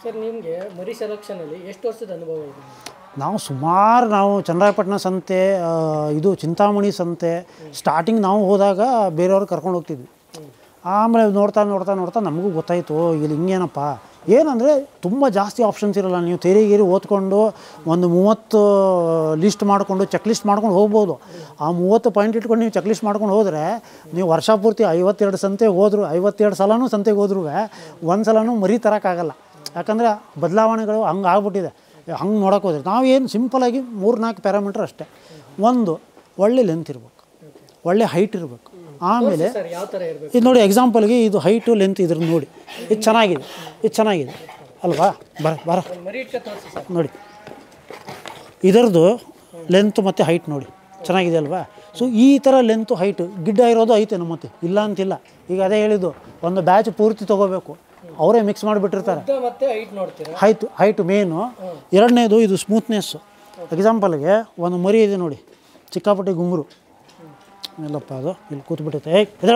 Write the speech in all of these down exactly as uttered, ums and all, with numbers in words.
Sir ನಿಮಗೆ ಮರಿ ಸೆಲೆಕ್ಷನಲ್ಲಿ ಎಷ್ಟು ವರ್ಷದ ಅನುಭವ ಇದೆ? ನಾವು ಸುಮಾರು ನಾವು ಚನ್ನರಾಯಪಟ್ಟಣ ಸಂತೆ, ಇದು ಚಿಂತಾಮಣಿ ಸಂತೆ ಸ್ಟಾರ್ಟಿಂಗ್ ನಾವು ಹೋದಾಗ ಬೇರೆಯವ್ರಿಗೆ ಕರ್ಕೊಂಡು ಹೋಗ್ತಿದ್ವಿ. ಆಮೇಲೆ ನೋಡ್ತಾ ನೋಡ್ತಾ ನೋಡ್ತಾ ನಮಗೂ ಗೊತ್ತಾಯಿತು ಇಲ್ಲಿ ಹಿಂಗೇನಪ್ಪ ಏನಂದರೆ ತುಂಬ ಜಾಸ್ತಿ ಆಪ್ಷನ್ಸ್ ಇರೋಲ್ಲ. ನೀವು ತೆರಿಗೇರಿ ಓದ್ಕೊಂಡು ಒಂದು ಮೂವತ್ತು ಲಿಸ್ಟ್ ಮಾಡಿಕೊಂಡು ಚೆಕ್ ಲಿಸ್ಟ್ ಮಾಡ್ಕೊಂಡು ಹೋಗ್ಬೋದು. ಆ ಮೂವತ್ತು ಪಾಯಿಂಟ್ ಇಟ್ಕೊಂಡು ನೀವು ಚೆಕ್ ಲಿಸ್ಟ್ ಮಾಡ್ಕೊಂಡು ಹೋದರೆ ನೀವು ವರ್ಷ ಪೂರ್ತಿ ಐವತ್ತೆರಡು ಸಂತೆಗೆ ಹೋದ್ರು ಐವತ್ತೆರಡು ಸಲನೂ ಸಂತೆಗೆ ಹೋದ್ರೂ ಒಂದು ಸಲನೂ ಮರಿ ತರೋಕ್ಕಾಗಲ್ಲ. ಯಾಕಂದರೆ ಬದಲಾವಣೆಗಳು ಹಂಗೆ ಆಗ್ಬಿಟ್ಟಿದೆ. ಹಂಗೆ ನೋಡೋಕೆ ಹೋದ್ರೆ ನಾವು ಏನು ಸಿಂಪಲಾಗಿ ಮೂರು ನಾಲ್ಕು ಪ್ಯಾರಾಮೀಟ್ರ್ ಅಷ್ಟೇ. ಒಂದು ಒಳ್ಳೆ ಲೆಂತ್ ಇರಬೇಕು, ಒಳ್ಳೆ ಹೈಟ್ ಇರಬೇಕು. ಆಮೇಲೆ ಇದು ನೋಡಿ ಎಕ್ಸಾಂಪಲ್ಗೆ ಇದು ಹೈಟು ಲೆಂತ್ ಇದ್ರ ನೋಡಿ ಇದು ಚೆನ್ನಾಗಿದೆ, ಇದು ಚೆನ್ನಾಗಿದೆ ಅಲ್ವಾ? ಬರ ಬರ ನೋಡಿ ಇದರದ್ದು ಲೆಂತ್ ಮತ್ತು ಹೈಟ್ ನೋಡಿ ಚೆನ್ನಾಗಿದೆ ಅಲ್ವಾ? ಸೊ ಈ ಥರ ಲೆಂತು ಹೈಟು ಗಿಡ್ಡ ಇರೋದು ಐತೆ ನಮ್ಮ ಮತ್ತೆ ಇಲ್ಲ ಅಂತಿಲ್ಲ. ಈಗ ಅದೇ ಹೇಳಿದ್ದು ಒಂದು ಬ್ಯಾಚ್ ಪೂರ್ತಿ ತೊಗೋಬೇಕು, ಅವರೇ ಮಿಕ್ಸ್ ಮಾಡಿಬಿಟ್ಟಿರ್ತಾರೆ. Height height main. ಎರಡನೇದು ಇದು ಸ್ಮೂತ್ನೆಸ್ಸು. ಎಕ್ಸಾಂಪಲ್ಗೆ ಒಂದು ಮರಿ ಇದೆ ನೋಡಿ, ಚಿಕ್ಕಾಪಟ್ಟಿ ಗುಂಗುರು ಎಲ್ಲಪ್ಪ ಅದು ಇಲ್ಲಿ ಕೂತ್ಬಿಟ್ಟೈತೆ. ಏಯ್ ಎದಳ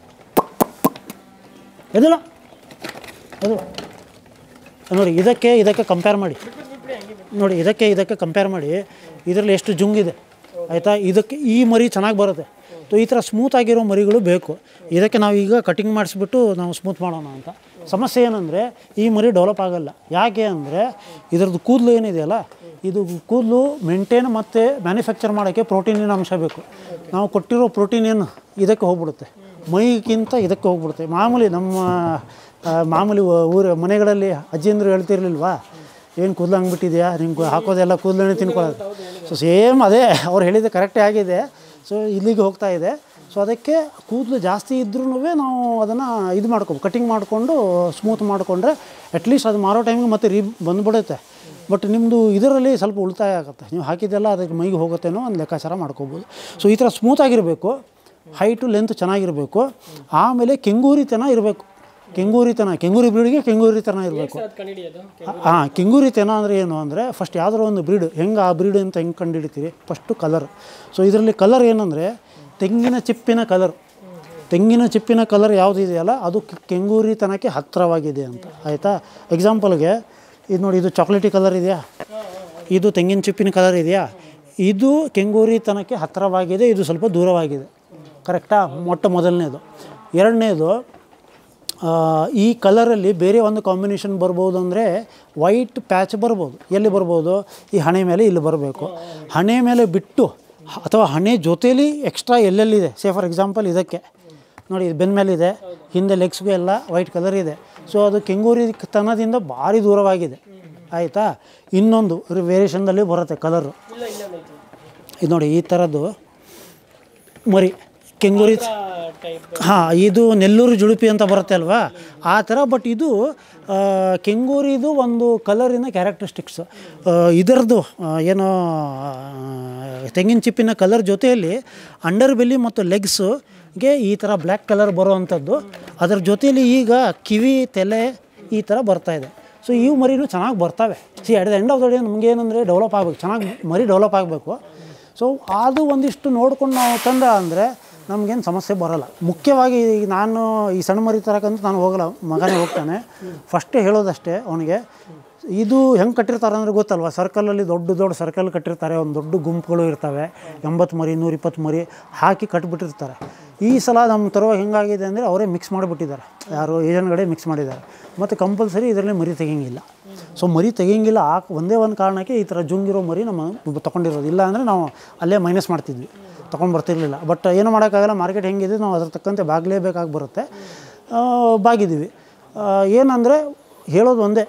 ಎದಳ ಅದು ನೋಡಿ ಇದಕ್ಕೆ ಇದಕ್ಕೆ ಕಂಪೇರ್ ಮಾಡಿ ನೋಡಿ ಇದಕ್ಕೆ ಇದಕ್ಕೆ ಕಂಪೇರ್ ಮಾಡಿ ಇದರಲ್ಲಿ ಎಷ್ಟು ಜುಂಗಿದೆ ಆಯಿತಾ? ಇದಕ್ಕೆ ಈ ಮರಿ ಚೆನ್ನಾಗಿ ಬರುತ್ತೆ. ಸೊ ಈ ಥರ ಸ್ಮೂತ್ ಆಗಿರೋ ಮರಿಗಳು ಬೇಕು. ಇದಕ್ಕೆ ನಾವು ಈಗ ಕಟಿಂಗ್ ಮಾಡಿಸ್ಬಿಟ್ಟು ನಾವು ಸ್ಮೂತ್ ಮಾಡೋಣ ಅಂತ. ಸಮಸ್ಯೆ ಏನಂದರೆ ಈ ಮರಿ ಡೆವಲಪ್ ಆಗೋಲ್ಲ. ಯಾಕೆ ಅಂದರೆ ಇದರದ್ದು ಕೂದಲು ಏನಿದೆಯಲ್ಲ, ಇದು ಕೂದಲು ಮೇಂಟೈನ್ ಮತ್ತು ಮ್ಯಾನುಫ್ಯಾಕ್ಚರ್ ಮಾಡೋಕ್ಕೆ ಪ್ರೋಟೀನಿನ ಅಂಶ ಬೇಕು. ನಾವು ಕೊಟ್ಟಿರೋ ಪ್ರೋಟೀನ್ ಏನು ಇದಕ್ಕೆ ಹೋಗ್ಬಿಡುತ್ತೆ, ಮೈಗಿಂತ ಇದಕ್ಕೆ ಹೋಗ್ಬಿಡುತ್ತೆ. ಮಾಮೂಲಿ ನಮ್ಮ ಮಾಮೂಲಿ ಊರ ಮನೆಗಳಲ್ಲಿ ಅಜ್ಜಿಯಂದರು ಹೇಳ್ತಿರ್ಲಿಲ್ವಾ, ಏನು ಕೂದಲು ಹಂಗ್ಬಿಟ್ಟಿದೆಯಾ ನಿಮ್ಗೆ ಹಾಕೋದೆಲ್ಲ ಕೂದಲೇ ತಿನ್ಕೊಳ್ಳೋದು. ಸೊ ಸೇಮ್ ಅದೇ ಅವ್ರು ಹೇಳಿದ್ದು ಕರೆಕ್ಟೇ ಆಗಿದೆ. ಸೊ ಇಲ್ಲಿಗೆ ಹೋಗ್ತಾ ಇದೆ. ಸೊ ಅದಕ್ಕೆ ಕೂದಲು ಜಾಸ್ತಿ ಇದ್ರೂ ನಾವು ಅದನ್ನು ಇದು ಮಾಡ್ಕೊಬೇಕು, ಕಟಿಂಗ್ ಮಾಡಿಕೊಂಡು ಸ್ಮೂತ್ ಮಾಡಿಕೊಂಡ್ರೆ ಅಟ್ಲೀಸ್ಟ್ ಅದು ಮಾರೋ ಟೈಮಿಗೆ ಮತ್ತೆ ರೀ ಬಂದುಬಿಡುತ್ತೆ. ಬಟ್ ನಿಮ್ಮದು ಇದರಲ್ಲಿ ಸ್ವಲ್ಪ ಉಳಿತಾಯ ಆಗುತ್ತೆ. ನೀವು ಹಾಕಿದ್ದೆಲ್ಲ ಅದಕ್ಕೆ ಮೈಗೆ ಹೋಗುತ್ತೇನೋ ಒಂದು ಲೆಕ್ಕಾಚಾರ ಮಾಡ್ಕೋಬೋದು. ಸೊ ಈ ಥರ ಸ್ಮೂತಾಗಿರಬೇಕು, ಹೈಟು ಲೆಂತ್ ಚೆನ್ನಾಗಿರಬೇಕು. ಆಮೇಲೆ ಕೆಂಗೂರಿತನ ಇರಬೇಕು. ಕೆಂಗೂರಿತನ ಕೆಂಗೂರಿ ಬ್ರೀಡ್ಗೆ ಕೆಂಗೂರಿತನ ಇರಬೇಕು. ಹಾಂ, ಕೆಂಗೂರಿತನ ಅಂದರೆ ಏನು ಅಂದರೆ ಫಸ್ಟ್ ಯಾವುದಾದ್ರು ಒಂದು ಬ್ರೀಡ್ ಹೆಂಗೆ ಆ ಬ್ರೀಡ್ ಅಂತ ಹೆಂಗೆ ಕಂಡುಹಿಡಿತೀವಿ? First colour. ಸೊ ಇದರಲ್ಲಿ ಕಲರ್ ಏನಂದರೆ ತೆಂಗಿನ ಚಿಪ್ಪಿನ ಕಲರ್. ತೆಂಗಿನ ಚಿಪ್ಪಿನ ಕಲರ್ ಯಾವುದಿದೆಯಲ್ಲ ಅದು ಕೆಂಗೂರಿತನಕ್ಕೆ ಹತ್ತಿರವಾಗಿದೆ ಅಂತ ಆಯಿತಾ? ಎಕ್ಸಾಂಪಲ್ಗೆ ಇದು ನೋಡಿ, ಇದು ಚಾಕ್ಲೇಟಿ ಕಲರ್ ಇದೆಯಾ, ಇದು ತೆಂಗಿನ ಚಿಪ್ಪಿನ ಕಲರ್ ಇದೆಯಾ, ಇದು ಕೆಂಗೂರಿತನಕ್ಕೆ ಹತ್ತಿರವಾಗಿದೆ, ಇದು ಸ್ವಲ್ಪ ದೂರವಾಗಿದೆ. ಕರೆಕ್ಟಾ? ಮೊಟ್ಟ ಮೊದಲನೇದು. ಎರಡನೇದು ಈ ಕಲರಲ್ಲಿ ಬೇರೆ ಒಂದು ಕಾಂಬಿನೇಷನ್ ಬರ್ಬೋದು. ಅಂದರೆ ವೈಟ್ ಪ್ಯಾಚ್ ಬರ್ಬೋದು. ಎಲ್ಲಿ ಬರ್ಬೋದು? ಈ ಹಣೆ ಮೇಲೆ ಇಲ್ಲಿ ಬರಬೇಕು. ಹಣೆ ಮೇಲೆ ಬಿಟ್ಟು ಅಥವಾ ಹಣೆ ಜೊತೇಲಿ ಎಕ್ಸ್ಟ್ರಾ ಎಲ್ಲೆಲ್ಲಿದೆ, ಸೇ ಫಾರ್ ಎಕ್ಸಾಂಪಲ್ ಇದಕ್ಕೆ ನೋಡಿ, ಇದು ಬೆನ್ನ ಮೇಲಿದೆ, ಹಿಂದೆ ಲೆಗ್ಸ್ಗೂ ಎಲ್ಲ ವೈಟ್ ಕಲರ್ ಇದೆ. ಸೊ ಅದು ಕೆಂಗೂರಿತನದಿಂದ ಭಾರಿ ದೂರವಾಗಿದೆ ಆಯಿತಾ? ಇನ್ನೊಂದು ವೇರಿಯೇಷನ್ದಲ್ಲಿ ಬರುತ್ತೆ ಕಲರು. ಇದು ನೋಡಿ ಈ ಥರದ್ದು ಮರಿ ಕೆಂಗೂರಿ. ಹಾಂ, ಇದು ನೆಲ್ಲೂರು ಜುಳುಪಿ ಅಂತ ಬರುತ್ತೆ ಅಲ್ವಾ, ಆ ಥರ. ಬಟ್ ಇದು ಕೆಂಗೂರಿದು ಒಂದು ಕಲರಿನ ಕ್ಯಾರೆಕ್ಟರಿಸ್ಟಿಕ್ಸ್. ಇದರದ್ದು ಏನೋ ತೆಂಗಿನ ಚಿಪ್ಪಿನ ಕಲರ್ ಜೊತೆಯಲ್ಲಿ ಅಂಡರ್ ಬೆಲ್ಲಿ ಮತ್ತು ಲೆಗ್ಸ್ಗೆ ಈ ಥರ ಬ್ಲ್ಯಾಕ್ ಕಲರ್ ಬರೋವಂಥದ್ದು. ಅದರ ಜೊತೆಯಲ್ಲಿ ಈಗ ಕಿವಿ, ತಲೆ ಈ ಥರ ಬರ್ತಾಯಿದೆ. ಸೊ ಇವು ಮರಿನೂ ಚೆನ್ನಾಗಿ ಬರ್ತವೆ. See at the end of the day ನಮ್ಗೆ ಏನಂದರೆ ಡೆವಲಪ್ ಆಗಬೇಕು, ಚೆನ್ನಾಗಿ ಮರಿ ಡೆವಲಪ್ ಆಗಬೇಕು. ಸೊ ಅದು ಒಂದಿಷ್ಟು ನೋಡ್ಕೊಂಡು ನಾವು ತಂದ ಅಂದರೆ ನಮಗೇನು ಸಮಸ್ಯೆ ಬರೋಲ್ಲ. ಮುಖ್ಯವಾಗಿ ಈಗ ನಾನು ಈ ಸಣ್ಣ ಮರಿ ತರಕ್ಕಂತ ನಾನು ಹೋಗಲ್ಲ, ಮಗನೇ ಹೋಗ್ತಾನೆ. ಫಸ್ಟೇ ಹೇಳೋದಷ್ಟೇ ಅವನಿಗೆ, ಇದು ಹೆಂಗೆ ಕಟ್ಟಿರ್ತಾರೆ ಅಂದರೆ ಗೊತ್ತಲ್ವ, ಸರ್ಕಲಲ್ಲಿ ದೊಡ್ಡ ದೊಡ್ಡ ಸರ್ಕಲ್ ಕಟ್ಟಿರ್ತಾರೆ, ಒಂದು ದೊಡ್ಡ ಗುಂಪುಗಳು ಇರ್ತವೆ, ಎಂಬತ್ತು ಮರಿ ನೂರ ಇಪ್ಪತ್ತು ಮರಿ ಹಾಕಿ ಕಟ್ಟಿಬಿಟ್ಟಿರ್ತಾರೆ. ಈ ಸಲ ನಮ್ಮ ತರುವಾಗ ಹೆಂಗಾಗಿದೆ ಅಂದರೆ ಅವರೇ ಮಿಕ್ಸ್ ಮಾಡಿಬಿಟ್ಟಿದ್ದಾರೆ, ಯಾರು ಏಜೆಂಟ್ಗಳೇ ಮಿಕ್ಸ್ ಮಾಡಿದ್ದಾರೆ. ಮತ್ತು ಕಂಪಲ್ಸರಿ ಇದರಲ್ಲಿ ಮರಿ ತೆಗಿಯಂಗಿಲ್ಲ. ಸೊ ಮರಿ ತೆಗಿಯಂಗಿಲ್ಲ ಆ ಒಂದೇ ಒಂದು ಕಾರಣಕ್ಕೆ ಈ ಥರ ಜುಂಗಿರೋ ಮರಿ ನಮ್ಮ ತೊಗೊಂಡಿರೋದು. ಇಲ್ಲ ಅಂದರೆ ನಾವು ಅಲ್ಲೇ ಮೈನಸ್ ಮಾಡ್ತಿದ್ವಿ, ತೊಗೊಂಡು ಬರ್ತಿರ್ಲಿಲ್ಲ. ಬಟ್ ಏನು ಮಾಡೋಕ್ಕಾಗಲ್ಲ, ಮಾರ್ಕೆಟ್ ಹೆಂಗಿದೆ ನಾವು ಅದ್ರ ತಕ್ಕಂತೆ ಬಾಗಲೇಬೇಕಾಗಿ ಬರುತ್ತೆ. ಬಾಗಿದ್ದೀವಿ. ಏನಂದರೆ ಹೇಳೋದು ಒಂದೇ,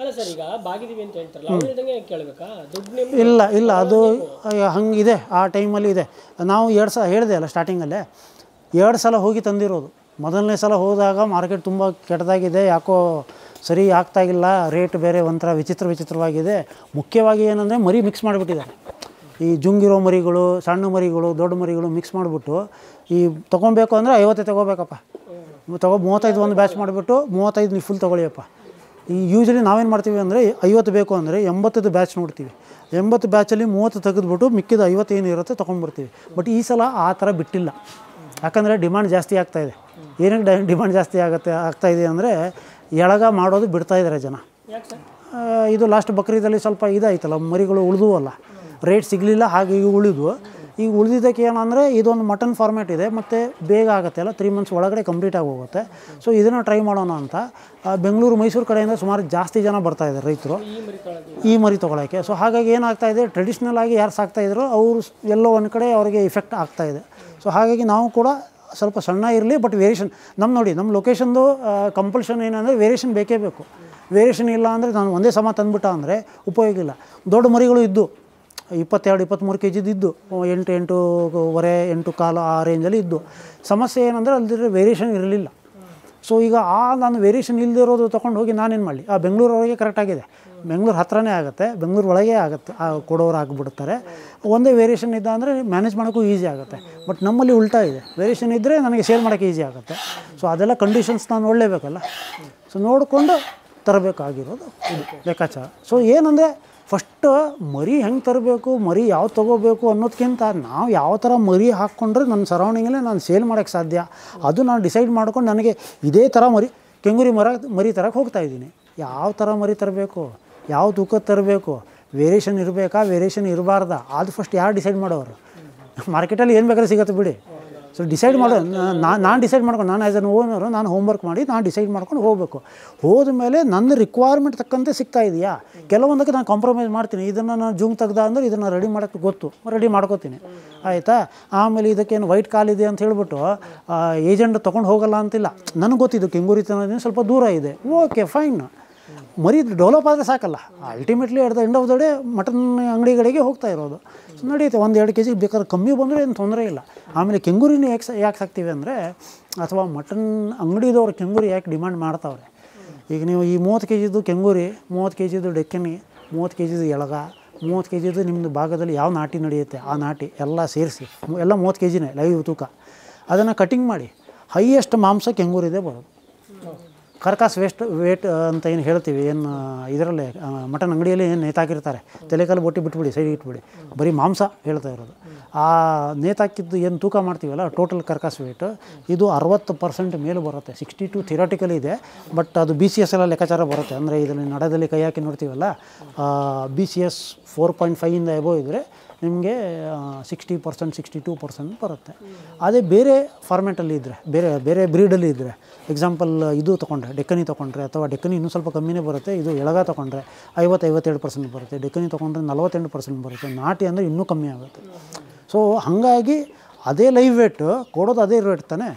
ಇಲ್ಲ ಇಲ್ಲ ಅದು ಹಂಗಿದೆ, ಆ ಟೈಮಲ್ಲಿ ಇದೆ. ನಾವು ಎರಡು ಸಲ ಹೇಳಿದೆ ಅಲ್ಲ ಸ್ಟಾರ್ಟಿಂಗಲ್ಲೇ, ಎರಡು ಸಲ ಹೋಗಿ ತಂದಿರೋದು. ಮೊದಲನೇ ಸಲ ಹೋದಾಗ ಮಾರ್ಕೆಟ್ ತುಂಬ ಕೆಟ್ಟದಾಗಿದೆ, ಯಾಕೋ ಸರಿ ಆಗ್ತಾಗಿಲ್ಲ, ರೇಟ್ ಬೇರೆ ಒಂಥರ ವಿಚಿತ್ರ ವಿಚಿತ್ರವಾಗಿದೆ. ಮುಖ್ಯವಾಗಿ ಏನಂದರೆ ಮರಿ ಮಿಕ್ಸ್ ಮಾಡಿಬಿಟ್ಟಿದ್ದಾರೆ. ಈ ಜುಂಗಿರೋ ಮರಿಗಳು, ಸಣ್ಣ ಮರಿಗಳು, ದೊಡ್ಡ ಮರಿಗಳು ಮಿಕ್ಸ್ ಮಾಡಿಬಿಟ್ಟು ಈ ತೊಗೊಬೇಕು ಅಂದರೆ ಐವತ್ತೇ ತೊಗೋಬೇಕಪ್ಪ, ತೊಗೊ ಮೂವತ್ತೈದು ಒಂದು ಬ್ಯಾಚ್ ಮಾಡಿಬಿಟ್ಟು ಮೂವತ್ತೈದು ನೀವು ಫುಲ್ ತೊಗೊಳ್ಳಿಯಪ್ಪ. ಈ ಯೂಶ್ವಲಿ ನಾವೇನು ಮಾಡ್ತೀವಿ ಅಂದರೆ ಐವತ್ತು ಬೇಕು ಅಂದರೆ ಎಂಬತ್ತೈದು ಬ್ಯಾಚ್ ನೋಡ್ತೀವಿ. ಎಂಬತ್ತು ಬ್ಯಾಚಲ್ಲಿ ಮೂವತ್ತು ತೆಗೆದುಬಿಟ್ಟು ಮಿಕ್ಕಿದ ಐವತ್ತು ಏನು ಇರುತ್ತೆ ತೊಗೊಂಡ್ಬರ್ತೀವಿ. ಬಟ್ ಈ ಸಲ ಆ ಥರ ಬಿಟ್ಟಿಲ್ಲ. ಯಾಕಂದರೆ ಡಿಮಾಂಡ್ ಜಾಸ್ತಿ ಆಗ್ತಾಯಿದೆ. ಏನಕ್ಕೆ ಡಿಮಾಂಡ್ ಜಾಸ್ತಿ ಆಗುತ್ತೆ ಆಗ್ತಾಯಿದೆ ಅಂದರೆ ಎಳಗ ಮಾಡೋದು ಬಿಡ್ತಾಯಿದ್ದಾರೆ ಜನ. ಯಾಕೆ ಸರ್? ಇದು ಲಾಸ್ಟ್ ಬಕ್ರೀದಲ್ಲಿ ಸ್ವಲ್ಪ ಇದಾಯ್ತಲ್ಲ, ಮರಿಗಳು ಉಳಿದುವಲ್ಲ, ರೇಟ್ ಸಿಗಲಿಲ್ಲ, ಹಾಗೆ ಈಗ ಉಳಿದು. ಈಗ ಉಳಿದಿದ್ದಕ್ಕೆ ಏನಂದರೆ ಇದೊಂದು ಮಟನ್ ಫಾರ್ಮ್ಯಾಟ್ ಇದೆ ಮತ್ತು ಬೇಗ ಆಗುತ್ತೆ ಅಲ್ಲ, ತ್ರೀ ಮಂತ್ಸ್ ಒಳಗಡೆ ಕಂಪ್ಲೀಟ್ ಆಗಿ ಹೋಗುತ್ತೆ. ಸೊ ಇದನ್ನು ಟ್ರೈ ಮಾಡೋಣ ಅಂತ ಬೆಂಗಳೂರು ಮೈಸೂರು ಕಡೆಯಿಂದ ಸುಮಾರು ಜಾಸ್ತಿ ಜನ ಬರ್ತಾಯಿದ್ದಾರೆ ರೈತರು ಈ ಮರಿ ತೊಗೊಳಕ್ಕೆ. ಸೊ ಹಾಗಾಗಿ ಏನಾಗ್ತಾಯಿದೆ, ಟ್ರೆಡಿಷ್ನಲ್ ಆಗಿ ಯಾರು ಸಾಕ್ತಾಯಿದ್ರು ಅವರು ಎಲ್ಲೋ ಒಂದು ಕಡೆ ಅವರಿಗೆ ಇಫೆಕ್ಟ್ ಆಗ್ತಾಯಿದೆ. ಸೊ ಹಾಗಾಗಿ ನಾವು ಕೂಡ ಸ್ವಲ್ಪ ಸಣ್ಣ ಇರಲಿ, ಬಟ್ ವೇರಿಯೇಷನ್ ನಮ್ಮ ನೋಡಿ ನಮ್ಮ ಲೊಕೇಶನ್ದು ಕಂಪಲ್ಷನ್ ಏನಂದರೆ ವೇರಿಯೇಷನ್ ಬೇಕೇ ಬೇಕು. ವೇರಿಯೇಷನ್ ಇಲ್ಲ ಅಂದರೆ ನಾನು ಒಂದೇ ಸಮ ತಂದುಬಿಟ್ಟ ಅಂದರೆ ಉಪಯೋಗ ಇಲ್ಲ. ದೊಡ್ಡ ಮರಿಗಳು ಇದ್ದು ಇಪ್ಪತ್ತೆರಡು ಇಪ್ಪತ್ತ್ಮೂರು ಕೆ ಜಿದು ಇದ್ದು, ಎಂಟು ಎಂಟೂವರೆ ಎಂಟು ಕಾಲು ಆ ರೇಂಜಲ್ಲಿ ಇದ್ದು. ಸಮಸ್ಯೆ ಏನಂದರೆ ಅಲ್ಲಿದ್ರೆ ವೇರಿಯೇಷನ್ ಇರಲಿಲ್ಲ. ಸೊ ಈಗ ಆ ನಾನು ವೇರಿಯೇಷನ್ ಇಲ್ಲದೆ ಇರೋದು ತೊಗೊಂಡು ಹೋಗಿ ನಾನೇನು ಮಾಡಲಿ? ಆ ಬೆಂಗಳೂರೊಳಗೆ ಕರೆಕ್ಟಾಗಿದೆ, ಬೆಂಗಳೂರು ಹತ್ರನೇ ಆಗುತ್ತೆ, ಬೆಂಗಳೂರು ಒಳಗೆ ಆಗುತ್ತೆ, ಕೊಡೋರು ಆಗಿಬಿಡ್ತಾರೆ. ಒಂದೇ ವೇರಿಯೇಷನ್ ಇದ್ದ ಅಂದರೆ ಮ್ಯಾನೇಜ್ ಮಾಡೋಕ್ಕೂ ಈಸಿ ಆಗುತ್ತೆ. ಬಟ್ ನಮ್ಮಲ್ಲಿ ಉಲ್ಟಾ ಇದೆ, ವೇರಿಯೇಷನ್ ಇದ್ದರೆ ನನಗೆ ಸೇಲ್ ಮಾಡೋಕ್ಕೆ ಈಸಿ ಆಗುತ್ತೆ. ಸೊ ಅದೆಲ್ಲ ಕಂಡೀಷನ್ಸ್ ನಾನು ನೋಡಲೇಬೇಕಲ್ಲ. ಸೊ ನೋಡಿಕೊಂಡು ತರಬೇಕಾಗಿರೋದು ಇದು ಲೆಕ್ಕಾಚಾರ. ಸೊ ಏನಂದರೆ ಫಸ್ಟ್ ಮರಿ ಹೆಂಗೆ ತರಬೇಕು, ಮರಿ ಯಾವ ತೊಗೋಬೇಕು ಅನ್ನೋದಕ್ಕಿಂತ ನಾವು ಯಾವ ಥರ ಮರಿ ಹಾಕ್ಕೊಂಡ್ರೆ ನನ್ನ ಸರೌಂಡಿಂಗಲ್ಲೇ ನಾನು ಸೇಲ್ ಮಾಡೋಕ್ಕೆ ಸಾಧ್ಯ, ಅದು ನಾನು ಡಿಸೈಡ್ ಮಾಡ್ಕೊಂಡು ನನಗೆ ಇದೇ ಥರ ಮರಿ ಕೆಂಗುರಿ ಮರ ಮರಿ ತರಕ್ಕೆ ಹೋಗ್ತಾಯಿದ್ದೀನಿ. ಯಾವ ಥರ ಮರಿ ತರಬೇಕು, ಯಾವ ತೂಕದ ತರಬೇಕು, ವೇರಿಯೇಷನ್ ಇರಬೇಕಾ ವೇರಿಯೇಷನ್ ಇರಬಾರ್ದಾ, ಅದು ಫಸ್ಟ್ ಯಾರು ಡಿಸೈಡ್ ಮಾಡೋರು? ಮಾರ್ಕೆಟಲ್ಲಿ ಏನು ಬೇಕಾದ್ರೆ ಸಿಗುತ್ತೆ ಬಿಡಿ. ಸೊ ಡಿಸೈಡ್ ಮಾಡೋ ನಾನು ನಾನು ಡಿಸೈಡ್ ಮಾಡ್ಕೊಂಡು, ನಾನು ಆ್ಯಸ್ ಅನ್ ಓನರು ನಾನು ಹೋಮ್ವರ್ಕ್ ಮಾಡಿ ನಾನು ಡಿಸೈಡ್ ಮಾಡ್ಕೊಂಡು ಹೋಗಬೇಕು. ಹೋದ ಮೇಲೆ ನನ್ನ ರಿಕ್ವೈರ್ಮೆಂಟ್ ತಕ್ಕಂತೆ ಸಿಗ್ತಾ ಇದೆಯಾ? ಕೆಲವೊಂದಕ್ಕೆ ನಾನು ಕಾಂಪ್ರಮೈಸ್ ಮಾಡ್ತೀನಿ. ಇದನ್ನು ನಾನು ಜೂಮ್ ತೆಗ್ದ ಅಂದರೆ ಇದನ್ನು ರೆಡಿ ಮಾಡೋಕ್ಕೆ ಗೊತ್ತು, ರೆಡಿ ಮಾಡ್ಕೋತೀನಿ, ಆಯಿತಾ. ಆಮೇಲೆ ಇದಕ್ಕೇನು ವೈಟ್ ಕಾಲಿದೆ ಅಂತ ಹೇಳ್ಬಿಟ್ಟು ಏಜೆಂಟ್ ತೊಗೊಂಡು ಹೋಗಲ್ಲ ಅಂತಿಲ್ಲ. ನನಗೆ ಗೊತ್ತಿದ್ದು ಕೆಂಗೂರಿ ತನದಿಂದ ಸ್ವಲ್ಪ ದೂರ ಇದೆ, ಓಕೆ ಫೈನ್. ಮರಿ ಡೆವಲಪ್ ಆದರೆ ಸಾಕಲ್ಲ. Ultimately at the end of the day mutton ಅಂಗಡಿಗಳಿಗೆ ಹೋಗ್ತಾ ಇರೋದು. ಸೊ ನಡೆಯುತ್ತೆ, ಒಂದು ಎರಡು ಕೆ ಜಿಗೆ ಬೇಕಾದ್ರೆ ಕಮ್ಮಿ ಬಂದರೆ ಏನು ತೊಂದರೆ ಇಲ್ಲ. ಆಮೇಲೆ ಕೆಂಗೂರಿನ ಯಾಕೆ ಯಾಕೆ ಸಾಕ್ತೀವಿ ಅಂದರೆ, ಅಥವಾ ಮಟನ್ ಅಂಗಡಿದವ್ರು ಕೆಂಗೂರಿ ಯಾಕೆ ಡಿಮ್ಯಾಂಡ್ ಮಾಡ್ತಾವ್ರೆ? ಈಗ ನೀವು ಈ ಮೂವತ್ತು ಕೆ ಜಿದು ಕೆಂಗೂರಿ, ಮೂವತ್ತು ಕೆ ಜಿದು ಡೆಕ್ಕನಿ, ಮೂವತ್ತು ಕೆ ಜಿದು ಎಳಗ, ಮೂವತ್ತು ಕೆ ಜಿದು ನಿಮ್ಮದು ಭಾಗದಲ್ಲಿ ಯಾವ ನಾಟಿ ನಡೆಯುತ್ತೆ ಆ ನಾಟಿ ಎಲ್ಲ ಸೇರಿಸಿ ಎಲ್ಲ ಮೂವತ್ತು ಕೆ ಜಿನೇ ಲೈವ್ ತೂಕ. ಅದನ್ನು ಕಟಿಂಗ್ ಮಾಡಿ ಹೈಯೆಸ್ಟ್ ಮಾಂಸ ಕೆಂಗೂರಿದೆ ಬರೋದು. ಕರ್ಕಾಸ್ ವೇಸ್ಟ್ ವೇಟ್ ಅಂತ ಏನು ಹೇಳ್ತೀವಿ, ಏನು ಇದರಲ್ಲೇ ಮಟನ್ ಅಂಗಡಿಯಲ್ಲಿ ಏನು ನೇತಾಕಿರ್ತಾರೆ, ತಲೆಕಾಲು ಬೊಟ್ಟಿ ಬಿಟ್ಬಿಡಿ, ಸೈಡ್ ಇಟ್ಬಿಡಿ, ಬರೀ ಮಾಂಸ ಹೇಳ್ತಾ ಇರೋದು. ಆ ನೇತಾಕಿದ್ದು ಏನು ತೂಕ ಮಾಡ್ತೀವಲ್ಲ ಟೋಟಲ್ ಕರ್ಕಾಸ್ ವೇಟ್, ಇದು ಅರವತ್ತು ಪರ್ಸೆಂಟ್ ಮೇಲೆ ಬರುತ್ತೆ. ಸಿಕ್ಸ್ಟಿ ಟು ಥಿರಾಟಿಕಲ್ ಇದೆ, ಬಟ್ ಅದು ಬಿ ಸಿ ಎಸ್ ಎಲ್ಲ ಲೆಕ್ಕಾಚಾರ ಬರುತ್ತೆ. ಅಂದರೆ ಇದರಲ್ಲಿ ನಡದಲ್ಲಿ ಕೈ ಹಾಕಿ ನೋಡ್ತೀವಲ್ಲ, B C S four point ಫೈವಿಂದ ಎಬೋ ಇದ್ದರೆ ನಿಮಗೆ sixty percent sixty two percent ಬರುತ್ತೆ. ಅದೇ ಬೇರೆ ಫಾರ್ಮ್ಯಾಟಲ್ಲಿ ಇದ್ದರೆ, ಬೇರೆ ಬೇರೆ ಬ್ರೀಡಲ್ಲಿ ಇದ್ದರೆ, ಎಕ್ಸಾಂಪಲ್ ಇದು ತೊಗೊಂಡ್ರೆ ಡೆಕ್ಕನಿ ತೊಗೊಂಡ್ರೆ, ಅಥವಾ ಡೆಕ್ಕನಿ ಇನ್ನೂ ಸ್ವಲ್ಪ ಕಮ್ಮಿನೇ ಬರುತ್ತೆ, ಇದು ಎಳಗ ತೊಗೊಂಡ್ರೆ ಐವತ್ತು ಐವತ್ತೆರಡು ಪರ್ಸೆಂಟ್ ಬರುತ್ತೆ, ಡೆಕ್ಕನಿ ತೊಗೊಂಡ್ರೆ ನಲ್ವತ್ತೆಂಟು ಪರ್ಸೆಂಟ್ ಬರುತ್ತೆ, ನಾಟಿ ಅಂದರೆ ಇನ್ನೂ ಕಮ್ಮಿ ಆಗುತ್ತೆ. ಸೊ ಹಾಗಾಗಿ ಅದೇ ಲೈವ್ ವೇಟ್ ಕೊಡೋದು ಅದೇ ರೇಟ್ ತಾನೆ,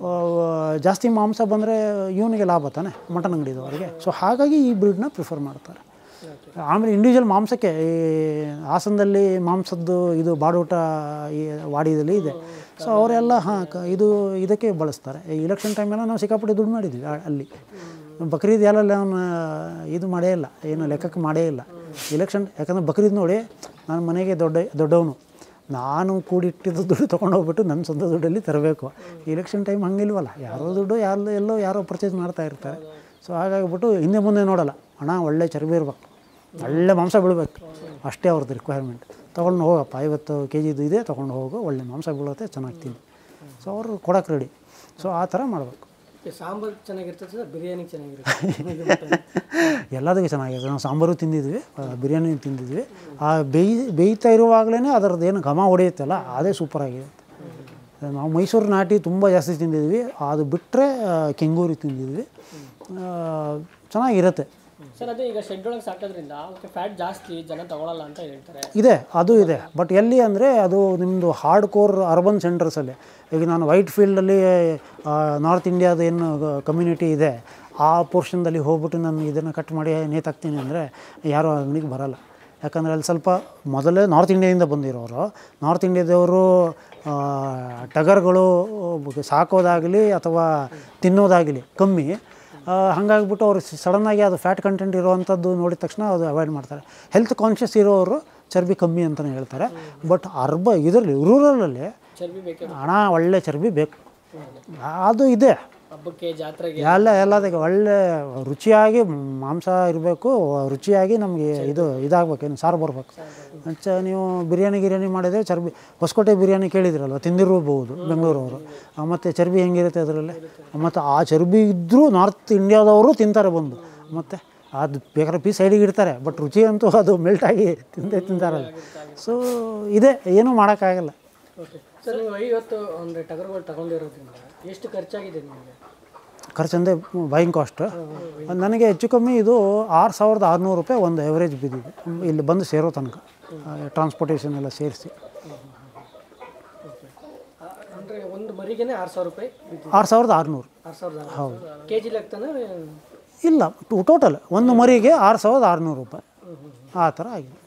ಜಾಸ್ತಿ ಮಾಂಸ ಬಂದರೆ ಇವನಿಗೆ ಲಾಭ ತಾನೆ ಮಟನ್ ಅಂಗಡಿದವರಿಗೆ. ಸೊ ಹಾಗಾಗಿ ಈ ಬ್ರೀಡ್ನ ಪ್ರಿಫರ್ ಮಾಡ್ತಾರೆ. ಆಮೇಲೆ ಇಂಡಿವಿಜುವಲ್ ಮಾಂಸಕ್ಕೆ ಈ ಹಾಸನದಲ್ಲಿ ಮಾಂಸದ್ದು ಇದು ಬಾಡೂಟ ಈ ವಾಡಿದಲ್ಲಿ ಇದೆ. ಸೊ ಅವರೆಲ್ಲ ಹಾಂ ಕ ಇದು ಇದಕ್ಕೆ ಬಳಸ್ತಾರೆ. ಈ ಇಲೆಕ್ಷನ್ ಟೈಮೆಲ್ಲ ನಾವು ಸಿಕ್ಕಾಪಟ್ಟೆ ದುಡ್ಡು ಮಾಡಿದ್ವಿ ಅಲ್ಲಿ. ಬಕ್ರೀದ್ ಎಲ್ಲ ನಾನು ಇದು ಮಾಡೇ ಇಲ್ಲ, ಏನು ಲೆಕ್ಕಕ್ಕೆ ಮಾಡೇ ಇಲ್ಲ ಇಲೆಕ್ಷನ್. ಯಾಕಂದರೆ ಬಕ್ರೀದ್ ನೋಡಿ ನಾನು ಮನೆಗೆ ದೊಡ್ಡ ದೊಡ್ಡವನು, ನಾನು ಕೂಡಿಟ್ಟಿದ್ದು ದುಡ್ಡು ತೊಗೊಂಡೋಗ್ಬಿಟ್ಟು ನನ್ನ ಸ್ವಂತ ದುಡ್ಡಲ್ಲಿ ತರಬೇಕು. ಇಲೆಕ್ಷನ್ ಟೈಮ್ ಹಂಗಿಲ್ವಲ್ಲ, ಯಾರೋ ದುಡ್ಡು ಯಾರು ಎಲ್ಲೋ ಯಾರೋ ಪರ್ಚೇಸ್ ಮಾಡ್ತಾ ಇರ್ತಾರೆ. ಸೊ ಹಾಗಾಗಿಬಿಟ್ಟು ಹಿಂದೆ ಮುಂದೆ ನೋಡೋಲ್ಲ, ಹಣ ಒಳ್ಳೆ ಚರ್ಬಿ ಇರ್ಬೇಕು, ಒಳ್ಳೆ ಮಾಂಸ ಬೀಳಬೇಕು, ಅಷ್ಟೇ ಅವ್ರದ್ದು ರಿಕ್ವೈರ್ಮೆಂಟ್. ತೊಗೊಂಡು ಹೋಗಪ್ಪ, ಐವತ್ತು ಕೆ ಜಿದು ಇದೆ ತೊಗೊಂಡು ಹೋಗು, ಒಳ್ಳೆ ಮಾಂಸ ಬೀಳುತ್ತೆ, ಚೆನ್ನಾಗಿ ತಿಂದು. ಸೊ ಅವರು ಕೊಡೋಕೆ ರೆಡಿ. ಸೊ ಆ ಥರ ಮಾಡಬೇಕು. ಸಾಂಬಾರು ಚೆನ್ನಾಗಿರ್ತದೆ ಸರ್, ಬಿರಿಯಾನಿ ಚೆನ್ನಾಗಿರುತ್ತೆ, ಎಲ್ಲದಕ್ಕೂ ಚೆನ್ನಾಗಿರುತ್ತೆ. ನಾವು ಸಾಂಬಾರು ತಿಂದಿದ್ವಿ, ಬಿರಿಯಾನಿ ತಿಂದಿದ್ವಿ. ಆ ಬೇಯ್ ಬೇಯ್ತಾ ಇರುವಾಗಲೇ ಅದರದ್ದು ಏನು ಘಮ ಹೊಡೆಯುತ್ತಲ್ಲ ಅದೇ ಸೂಪರಾಗಿರುತ್ತೆ. ನಾವು ಮೈಸೂರು ನಾಟಿ ತುಂಬ ಜಾಸ್ತಿ ತಿಂದಿದ್ವಿ, ಅದು ಬಿಟ್ಟರೆ ಕೆಂಗೂರಿ ತಿಂದಿದ್ವಿ, ಚೆನ್ನಾಗಿರುತ್ತೆ. ಸರ್ ಅದೇ ಈಗ ಶೆಡ್ ಒಳಗೆ ಸಾಕೋದ್ರಿಂದ ಅವಕ್ಕೆ ಫ್ಯಾಟ್ ಜಾಸ್ತಿ ಜನ ತಗೊಳ್ಳಲ್ಲ ಅಂತ ಹೇಳ್ತಾರೆ. ಇದೆ, ಅದು ಇದೆ. ಬಟ್ ಎಲ್ಲಿ ಅಂದರೆ ಅದು ನಿಮ್ಮದು ಹಾರ್ಡ್ ಕೋರ್ ಅರ್ಬನ್ ಸೆಂಟರ್ಸಲ್ಲಿ. ಈಗ ನಾನು ವೈಟ್ ಫೀಲ್ಡಲ್ಲಿ ನಾರ್ತ್ ಇಂಡಿಯಾದ ಏನು ಕಮ್ಯುನಿಟಿ ಇದೆ ಆ ಪೋರ್ಷನ್ದಲ್ಲಿ ಹೋಗ್ಬಿಟ್ಟು ನಾನು ಇದನ್ನು ಕಟ್ ಮಾಡಿ ನೇತಾಕ್ತೀನಿ ಅಂದರೆ ಯಾರೂ ಅಂಗಡಿಗೆ ಬರೋಲ್ಲ. ಯಾಕಂದರೆ ಅಲ್ಲಿ ಸ್ವಲ್ಪ ಮೊದಲೇ ನಾರ್ತ್ ಇಂಡಿಯಾದಿಂದ ಬಂದಿರೋರು, ನಾರ್ತ್ ಇಂಡಿಯಾದವರು ಟಗರ್ಗಳು ಸಾಕೋದಾಗಲಿ ಅಥವಾ ತಿನ್ನೋದಾಗಲಿ ಕಮ್ಮಿ. ಹಾಗಾಗಿಬಿಟ್ಟು ಅವರು ಸಡನ್ನಾಗಿ ಅದು ಫ್ಯಾಟ್ ಕಂಟೆಂಟ್ ಇರೋವಂಥದ್ದು ನೋಡಿದ ತಕ್ಷಣ ಅದು ಅವಾಯ್ಡ್ ಮಾಡ್ತಾರೆ. ಹೆಲ್ತ್ ಕಾನ್ಷಿಯಸ್ ಇರೋರು ಚರ್ಬಿ ಕಮ್ಮಿ ಅಂತಲೇ ಹೇಳ್ತಾರೆ. ಬಟ್ ಅರ್ಬ ಇದರಲ್ಲಿ ರೂರಲಲ್ಲಿ ಚರ್ಬಿ ಬೇಕು, ಹಣ ಒಳ್ಳೆ ಚರ್ಬಿ ಬೇಕು, ಅದು ಇದೆ. ಹಬ್ಬಕ್ಕೆ ಜಾತ್ರೆಗೆ ಎಲ್ಲ ಎಲ್ಲದಕ್ಕೆ ಒಳ್ಳೆ ರುಚಿಯಾಗಿ ಮಾಂಸ ಇರಬೇಕು, ರುಚಿಯಾಗಿ ನಮಗೆ ಇದು ಇದಾಗಬೇಕು, ಏನು ಸಾರು ಬರಬೇಕು. ಅಚ್ಚ ನೀವು ಬಿರಿಯಾನಿ ಗಿರಿಯಾನಿ ಮಾಡಿದರೆ ಚರ್ಬಿ, ಹೊಸಕೋಟೆ ಬಿರಿಯಾನಿ ಕೇಳಿದಿರಲ್ವ, ತಿಂದಿರಬಹುದು ಬೆಂಗಳೂರವರು. ಮತ್ತು ಚರ್ಬಿ ಹೆಂಗಿರುತ್ತೆ ಅದರಲ್ಲಿ, ಮತ್ತು ಆ ಚರ್ಬಿ ಇದ್ದರೂ ನಾರ್ತ್ ಇಂಡಿಯಾದವರು ತಿಂತಾರೆ ಬಂದು. ಮತ್ತು ಅದು ಬೇಕಾದ್ರೆ ಪೀಸ್ ಸೈಡಿಗೆ ಇಡ್ತಾರೆ, ಬಟ್ ರುಚಿ ಅಂತೂ ಅದು ಮೆಲ್ಟಾಗಿ ತಿಂದೇ ತಿಂತಾರಲ್ಲ. ಸೊ ಇದೆ, ಏನೂ ಮಾಡೋಕ್ಕಾಗಲ್ಲ. ಓಕೆ ಸರ್, ನೀವು ಐವತ್ತು ಅಂದರೆ ಟಗರುಗಳು ತಗೊಂಡಿರೋದ್ರಿಂದ ಎಷ್ಟು ಖರ್ಚಾಗಿದೆ ನಿಮಗೆ? ಖರ್ಚಂದೆ ಬೈಯಿಂಗ್ ಕಾಸ್ಟ್ ನನಗೆ ಹೆಚ್ಚು ಕಮ್ಮಿ ಇದು ಆರು ಸಾವಿರದ ಆರುನೂರು ರೂಪಾಯಿ ಒಂದು ಎವರೇಜ್ ಬಿದ್ದಿದೆ ಇಲ್ಲಿ ಬಂದು ಸೇರೋ ತನಕ, ಟ್ರಾನ್ಸ್ಪೋರ್ಟೇಷನ್ ಎಲ್ಲ ಸೇರಿಸಿ. ಅಂದರೆ ಒಂದು ಮರಿಗೇ ಆರು ಸಾವಿರ ರೂಪಾಯಿ? ಆರು ಸಾವಿರದ ಆರುನೂರು. ಆರು ಸಾವಿರದ ಹೌದು. ಕೆ ಜಿ ಲೆಕ್ಕನ? ಇಲ್ಲ, ಟೋಟಲ್ ಒಂದು ಮರಿಗೆ ಆರು ಸಾವಿರದ ಆರುನೂರು ರೂಪಾಯಿ ಆ ಥರ ಆಗಿದೆ.